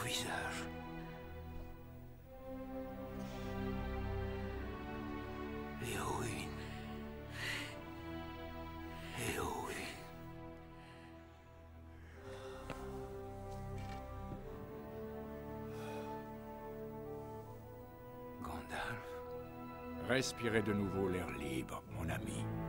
visage. Éowyn. Éowyn. Gandalf. Respirez de nouveau l'air libre, mon ami.